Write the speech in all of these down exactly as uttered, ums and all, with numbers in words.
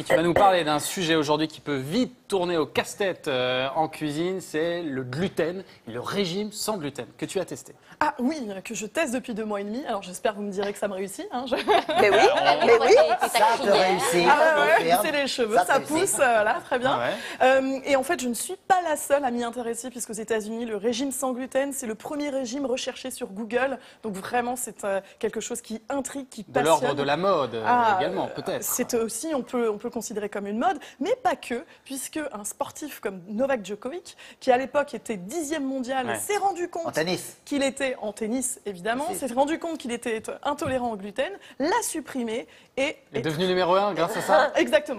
Sophie, tu vas nous parler d'un sujet aujourd'hui qui peut vite tourner au casse-tête euh, en cuisine, c'est le gluten, le régime sans gluten, que tu as testé. Ah oui, que je teste depuis deux mois et demi. Alors j'espère que vous me direz que ça me réussit. Hein, je... Mais oui, mais oui, ça te réussit. Ah ouais, ouais, c'est les cheveux, ça, ça pousse, euh, voilà, très bien. Ah ouais. euh, et en fait, je ne suis pas la seule à m'y intéresser, puisqu'aux États-Unis, le régime sans gluten, c'est le premier régime recherché sur Google. Donc vraiment, c'est euh, quelque chose qui intrigue, qui De passionne. l'ordre de la mode Ah, également, peut-être. C'est aussi, on peut, on peut le considérer comme une mode, mais pas que, puisque un sportif comme Novak Djokovic, qui à l'époque était dixième mondial, Ouais. s'est rendu compte En tennis. qu'il était en tennis, évidemment, Aussi. s'est rendu compte qu'il était intolérant au gluten, l'a supprimé et Il est devenu numéro un grâce à ça. exactement.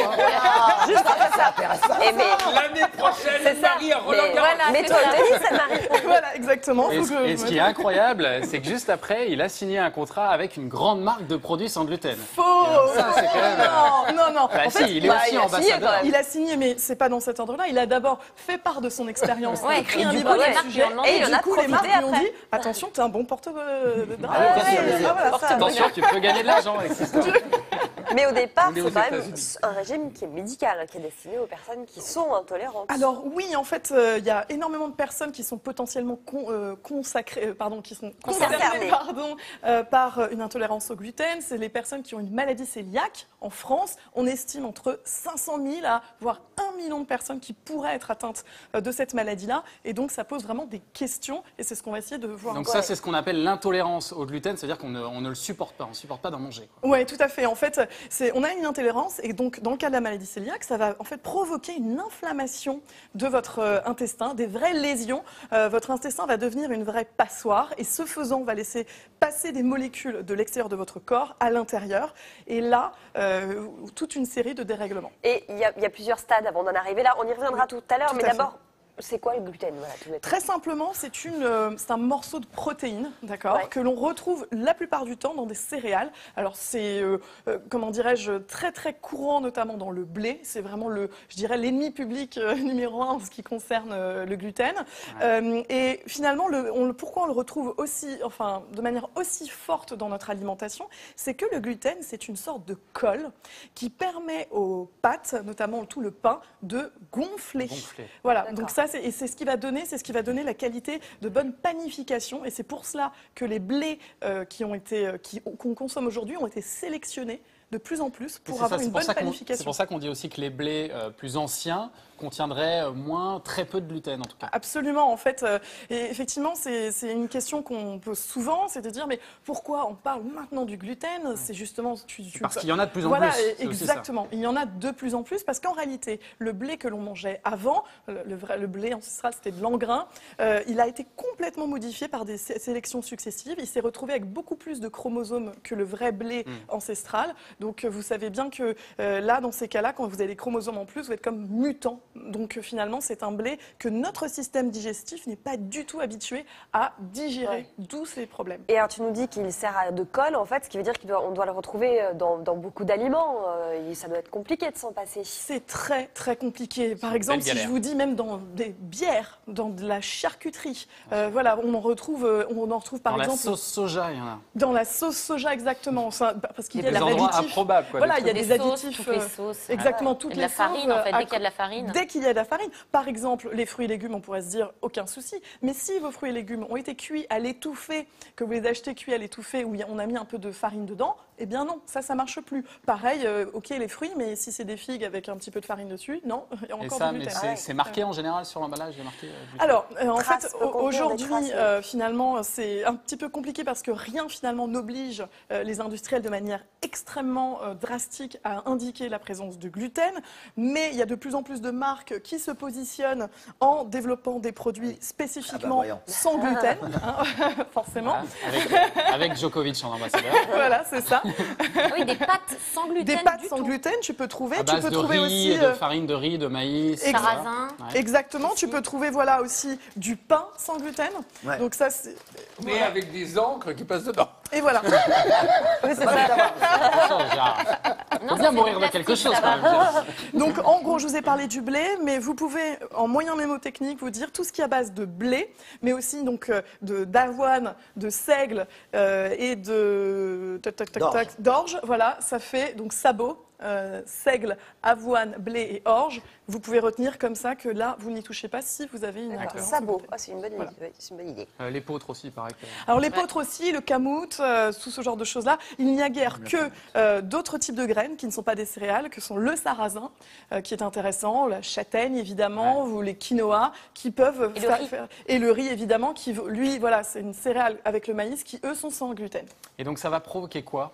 Ah, juste après ça. Eh mais, L'année prochaine, c'est ça. Marie à Mais, Roland Garros. voilà, mais toi, tennis, ça m'arrive. Voilà, exactement. Et, Faut ce- que et je ce me qui est trompe. incroyable, c'est que juste après, il a signé un contrat avec une grande marque de produits sans gluten. Faux. Ça, c'est quand même, Non, non, non. Bah En si, fait, il est bah, aussi il a signé, ambassadeur. quand même. il a signé, mais c'est pas dans cet ordre-là. Il a d'abord fait part de son expérience, Ouais, écrit et un du livre coup, à les ce marques sujet, lui ont demandé, et il en du a coup, les marques profité lui ont après. dit attention, t'es un bon porte-drapeau. de Ah oui, bien sûr, bien sûr. Ah, voilà, ça, Attention, tu peux gagner de l'argent avec cette histoire. Mais au départ, On est aux c'est quand même États-Unis. un régime qui est médical, hein, qui est destiné aux personnes qui sont intolérantes. Alors oui, en fait, euh, il y a énormément de personnes qui sont potentiellement con- euh, consacrées, euh, pardon, qui sont concernées, Concernées. pardon, euh, par euh, une intolérance au gluten. C'est les personnes qui ont une maladie cœliaque. En France, on estime entre cinq cent mille à voire un million de personnes qui pourraient être atteintes euh, de cette maladie-là. Et donc, ça pose vraiment des questions. Et c'est ce qu'on va essayer de voir. Donc Ouais. ça, c'est ce qu'on appelle l'intolérance au gluten, c'est-à-dire qu'on ne, on ne le supporte pas, on ne supporte pas d'en manger, quoi. Oui, tout à fait. En fait, c'est, on a une intolérance et donc dans le cas de la maladie cœliaque, ça va en fait provoquer une inflammation de votre euh, intestin, des vraies lésions. Euh, votre intestin va devenir une vraie passoire et ce faisant, on va laisser passer des molécules de l'extérieur de votre corps à l'intérieur. Et là, euh, toute une série de dérèglements. Et il y, a- il y a plusieurs stades avant d'en arriver là. On y reviendra tout à l'heure, Tout mais à fait. d'abord, c'est quoi le gluten, voilà, tout bêtement. Très simplement, c'est une, euh, c'est un morceau de protéine, d'accord, Ouais. que l'on retrouve la plupart du temps dans des céréales. Alors c'est, euh, euh, comment dirais-je, très très courant, notamment dans le blé. C'est vraiment le, je dirais, l'ennemi public euh, numéro un en ce qui concerne euh, le gluten. Euh, et finalement, le, on, le- pourquoi on le retrouve aussi, enfin, de manière aussi forte dans notre alimentation, c'est que le gluten, c'est une sorte de colle qui permet aux pâtes, notamment tout le pain, de gonfler. Gonfler. Voilà. D'accord. Donc ça, c'est, et c'est ce qui va donner, c'est ce qui va donner la qualité de bonne panification. Et c'est pour cela que les blés euh, qui ont été, euh, qui, qu'on consomme aujourd'hui ont été sélectionnés de plus en plus pour C'est avoir ça, c'est une pour bonne ça qu'on- C'est panification. pour ça qu'on dit aussi que les blés euh, plus anciens contiendraient euh, moins, très peu de gluten en tout cas. Absolument, en fait, euh, et effectivement, c'est, c'est une question qu'on pose souvent, c'est de dire, mais pourquoi on parle maintenant du gluten? C'est justement, tu, tu- Parce qu'il y en a de plus en voilà, plus. et- c'est aussi ça. exactement. Il y en a de plus en plus parce qu'en réalité, le blé que l'on mangeait avant, le, le vrai, le blé ancestral, c'était de l'engrain, euh, il a été complètement modifié par des sé- sélections successives. Il s'est retrouvé avec beaucoup plus de chromosomes que le vrai blé Hmm. ancestral. Donc, euh, vous savez bien que euh, là, dans ces cas-là, quand vous avez les chromosomes en plus, vous êtes comme mutant. Donc, euh, finalement, c'est un blé que notre système digestif n'est pas du tout habitué à digérer, Ouais. d'où ces problèmes. Et alors, tu nous dis qu'il sert à- de colle, en fait, ce qui veut dire qu'on doit, on doit le retrouver dans, dans beaucoup d'aliments. Euh, et ça doit être compliqué de s'en passer. C'est très très compliqué. Par exemple, belle si je galère. vous dis même dans des bières, dans de la charcuterie, euh, voilà, on en retrouve, euh, on en retrouve par Dans la exemple sauce soja, il y en a. dans la sauce soja exactement, Ça, parce qu'il y a Des des endroits additifs. improbables, quoi. Voilà, des il y a trucs. des Les sauces, additifs. toutes les euh, sauces. Exactement, Et toutes de les la farine, sauces, en fait, euh, dès qu'il y a de la farine. Dès qu'il y a de la farine. Par exemple, les fruits et légumes, on pourrait se dire aucun souci. Mais si vos fruits et légumes ont été cuits à l'étouffée, que vous les achetez cuits à l'étouffée, où il y a- on a mis un peu de farine dedans, eh bien non, ça, ça marche plus. Pareil, euh, ok les fruits, mais si c'est des figues avec un petit peu de farine dessus, non, il y a Et encore ça, du mais gluten. c'est c'est marqué en général sur l'emballage, il y a marqué euh, gluten. Alors, euh, en Traces, fait, peut au- contenir des aujourd'hui, traces, oui. euh, finalement, c'est un petit peu compliqué parce que rien, finalement, n'oblige euh, les industriels de manière extrêmement euh, drastique à indiquer la présence de gluten. Mais il y a de plus en plus de marques qui se positionnent en développant des produits spécifiquement voyons. sans gluten, hein, forcément. Voilà, avec, euh, avec Djokovic en ambassadeur. Voilà, c'est ça. Ah oui, des pâtes sans gluten. Des pâtes du sans tout. gluten, tu peux trouver. À Tu base peux de trouver riz, aussi. de euh, farine de riz, de maïs. Exact. voilà. Sarrasin. Ouais. Exactement, tu Aussi. peux trouver voilà aussi du pain sans gluten. Ouais. Donc ça c'est Mais avec des encres qui passent dedans. Et voilà. Oui, c'est ça. Il faut bien mourir de quelque chose quand même. Donc, en gros, je vous ai parlé du blé, mais vous pouvez, en moyen mémotechnique, vous dire tout ce qui est à base de blé, mais aussi donc euh, de d'avoine, de seigle euh, et de tac, tac, tac, D'orge. tac, d'orge. Voilà, ça fait donc sabot. Euh, seigle, avoine, blé et orge. Vous pouvez retenir comme ça que là, vous n'y touchez pas si vous avez une D'accord. intolérance. Sabot, au gluten. ah, c'est une bonne Voilà. idée. Ouais, c'est une bonne idée. Euh, L'épeautre aussi, pareil. que- Alors l'épeautre aussi, le camoute, euh, tout ce genre de choses-là, il n'y a guère que euh, d'autres types de graines qui ne sont pas des céréales, que sont le sarrasin, euh, qui est intéressant, la châtaigne évidemment, ou les quinoa, qui peuvent Et le faire- riz. faire- et le riz évidemment, qui lui, voilà, c'est une céréale avec le maïs qui eux sont sans gluten. Et donc ça va provoquer quoi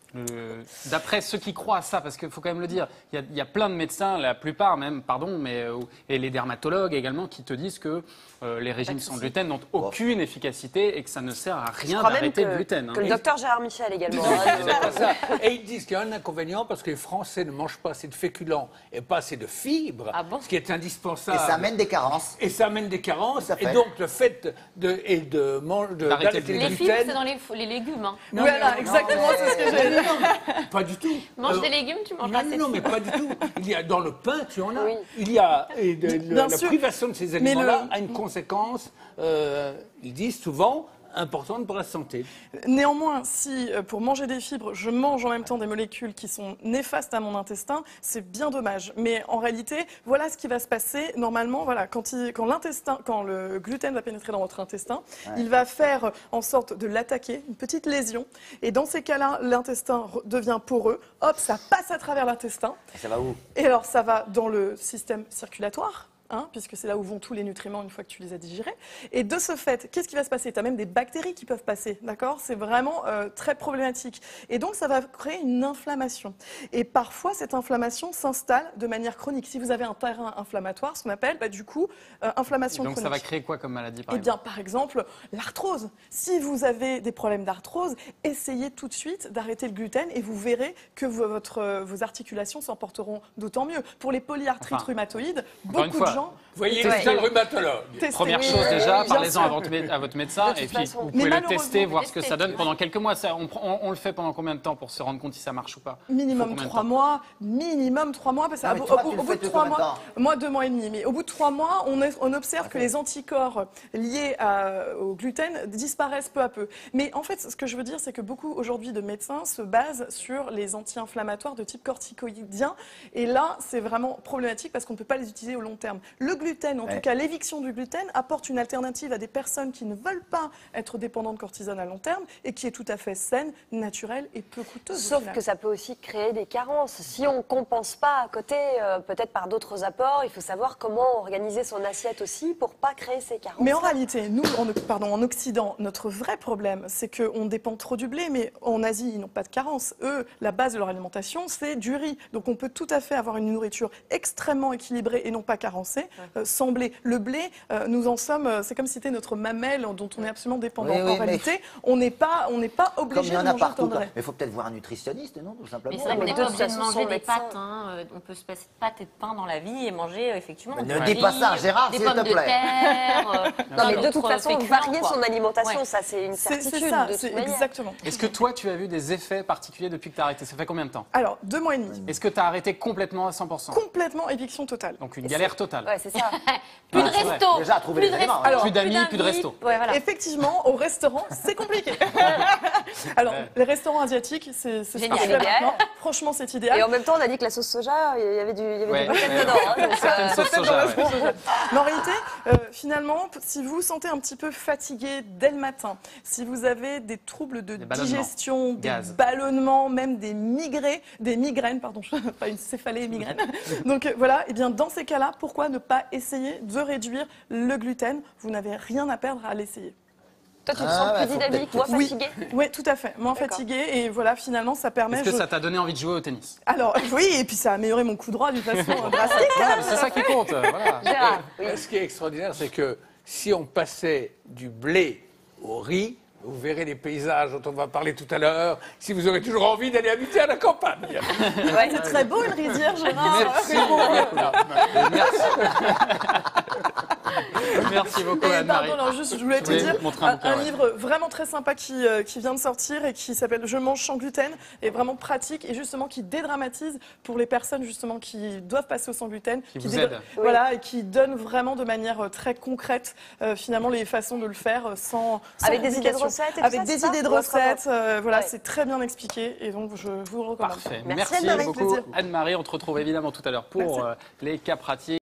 Le- D'après ceux qui croient à ça, parce qu'il faut quand même le dire, il y, a, il y a plein de médecins, la plupart même, pardon, mais, euh, et les dermatologues également, qui te disent que euh, les régimes sans gluten n'ont aucune efficacité et que ça ne sert à Je rien crois même d'arrêter que, le gluten. hein. que le docteur Gérard Michel également. C'est pas ça. Et ils disent qu'il y a un inconvénient parce que les Français ne mangent pas assez de féculents et pas assez de fibres, Ah bon ce qui est indispensable. Et ça amène des carences. Et ça amène des carences. Tout à fait. Et donc le fait de, et de, man- de D'arrêter d'arrêter le Les le fibres, gluten, c'est dans les, les légumes. Hein. Non, voilà, mais- exactement, c'est ce que j'allais dire. pas du tout. Mange Euh, des légumes, tu manges Non, assez non, de mais fibres. pas du tout. Il y a dans le pain, tu en as. Oui. Il y a et de- le- Bien la sûr. privation de ces Mais aliments-là le- a une conséquence. euh, ils disent souvent importante pour la santé. Néanmoins, si euh, pour manger des fibres, je mange en même temps des molécules qui sont néfastes à mon intestin, c'est bien dommage. Mais en réalité, voilà ce qui va se passer. Normalement, voilà, quand, il- quand l'intestin, quand le gluten va pénétrer dans votre intestin, il va faire en sorte de l'attaquer, une petite lésion. Et dans ces cas-là, l'intestin re- devient poreux. Hop, ça passe à travers l'intestin. Et ça va où? Et alors, ça va dans le système circulatoire. Hein, puisque c'est là où vont tous les nutriments une fois que tu les as digérés. Et de ce fait, qu'est-ce qui va se passer? Tu as même des bactéries qui peuvent passer, d'accord? C'est vraiment euh, très problématique. Et donc, ça va créer une inflammation. Et parfois, cette inflammation s'installe de manière chronique. Si vous avez un terrain inflammatoire, ce qu'on appelle, bah, du coup, euh, inflammation Donc ça chronique. va créer quoi comme maladie par Eh exemple bien, par exemple, l'arthrose. Si vous avez des problèmes d'arthrose, essayez tout de suite d'arrêter le gluten et vous verrez que vo- votre, euh, vos articulations s'en porteront d'autant mieux. Pour les polyarthrites Enfin, rhumatoïdes, encore une beaucoup fois, de gens... Vous voyez, Ouais. c'est le rhumatologue. testez. Première Oui, chose oui, déjà, oui, bien parlez-en sûr. à votre, mé- à votre médecin De toute et puis façon. vous Mais pouvez le malheureusement, tester, voir ce que tester. ça donne pendant quelques mois. Ça, on, prend- on- on le fait pendant combien de temps pour se rendre compte si ça marche ou pas? Il faut Minimum combien de trois temps mois, minimum trois mois, parce Ah, qu'au mais toi, au- tu le au bout fais de de trois combien de mois, temps moi deux mois et demi, mais au bout de trois mois, on, est- on observe que les anticorps liés à- au gluten disparaissent peu à peu. Mais en fait, ce que je veux dire, c'est que beaucoup aujourd'hui de médecins se basent sur les anti-inflammatoires de type corticoïdien, et là, c'est vraiment problématique parce qu'on ne peut pas les utiliser au long terme. Le gluten, en Ouais. tout cas l'éviction du gluten, apporte une alternative à des personnes qui ne veulent pas être dépendantes de cortisone à long terme et qui est tout à fait saine, naturelle et peu coûteuse. au Sauf final. que ça peut aussi créer des carences. Si on ne compense pas à côté, euh, peut-être par d'autres apports, il faut savoir comment organiser son assiette aussi pour pas créer ces carences. Mais en réalité, nous, en, pardon, en Occident, notre vrai problème, c'est qu'on dépend trop du blé, mais en Asie, ils n'ont pas de carence. Eux, la base de leur alimentation, c'est du riz. Donc on peut tout à fait avoir une nourriture extrêmement équilibrée et non pas carencée, euh, sans blé. Le blé, euh, nous en sommes, euh, c'est comme si c'était notre mamelle dont on est absolument dépendant. Oui, oui, en mais- réalité, on n'est pas, on n'est pas Comme obligé il y en de a manger le partout. quoi. tendret. Mais il faut peut-être voir un nutritionniste, non? Tout simplement. Mais c'est vrai qu'on mais n'est de pas toute obligé de façon, manger son des médecin- pâtes. hein. Euh, On peut se passer de pâtes et de pain dans la vie et manger euh, effectivement Mais du ne riz, dis pas ça, Gérard, des s'il pommes te de plaît. terre. euh, Non, plein mais de toute d'autres façon, féculents, varier quoi. son alimentation, Ouais. ça c'est une C'est certitude. c'est ça, de c'est toute manière. exactement. Est-ce que toi, tu as vu des effets particuliers depuis que tu as arrêté? Ça fait combien de temps? Alors, deux mois et demi. Est-ce que tu as arrêté complètement à cent pour cent? Complètement éviction totale. Donc une Et galère c'est- totale. Ouais, c'est ça. Plus de Ah, c'est vrai. resto. Déjà, trouver plus les de éléments. resto, Alors, plus d'amis, plus de d'invites. resto. Ouais, voilà. Effectivement, au restaurant, c'est compliqué. Alors, Ouais. les restaurants asiatiques, c'est c'est ce Génial. que je fais Idéal. maintenant. Franchement, c'est idéal. Et en même temps, on a dit que la sauce soja, il y avait du, il y avait Ouais, du gluten ouais. dedans. hein, donc, Certaines euh, sauces soja, ouais. Mais en réalité, euh, finalement, p- si vous vous sentez un petit peu fatigué dès le matin, si vous avez des troubles de Des ballonnements. digestion, des Gaz. ballonnements, même des migraines, des migraines, pardon, pas une céphalée, migraine. Donc euh, voilà, et bien dans ces cas-là, pourquoi ne pas essayer de réduire le gluten? Vous n'avez rien à perdre à l'essayer. Toi, tu te Ah, sens ouais, plus faut dynamique, peut-être- moins Oui. fatigué. Oui, tout à fait. Moins D'accord. fatigué et voilà, finalement, ça permet. Est-ce que je- ça t'a donné envie de jouer au tennis? Alors oui, et puis ça a amélioré mon coup droit d'une façon euh, drastique. Voilà, mais c'est ça qui compte. euh, Voilà. Gérard, oui. Et ce qui est extraordinaire, c'est que si on passait du blé au riz, vous verrez les paysages dont on va parler tout à l'heure, si vous aurez toujours envie d'aller habiter à la campagne. Ouais. C'est très beau une rizière, Gérard. Merci. Merci. Merci beaucoup, Et Anne-Marie. pardon, alors juste, je voulais te Oui, dire montrer un un, bouquin, un ouais. livre vraiment très sympa qui, euh, qui vient de sortir et qui s'appelle Je mange sans gluten et vraiment pratique et justement qui dédramatise pour les personnes justement qui doivent passer au sans gluten, Qui vous dé- aide. voilà, et qui donne vraiment de manière euh, très concrète euh, finalement les façons de le faire euh, sans, sans Avec des idées de complications. recettes et tout Avec ça, des c'est ça idées de Ou autrement recettes, euh, voilà, Ouais. c'est très bien expliqué et donc je vous le recommande. Parfait. Merci, Merci, Anne-Marie. beaucoup, Plaisir. Anne-Marie. On te retrouve évidemment tout à l'heure pour Merci. euh, les cas pratiques.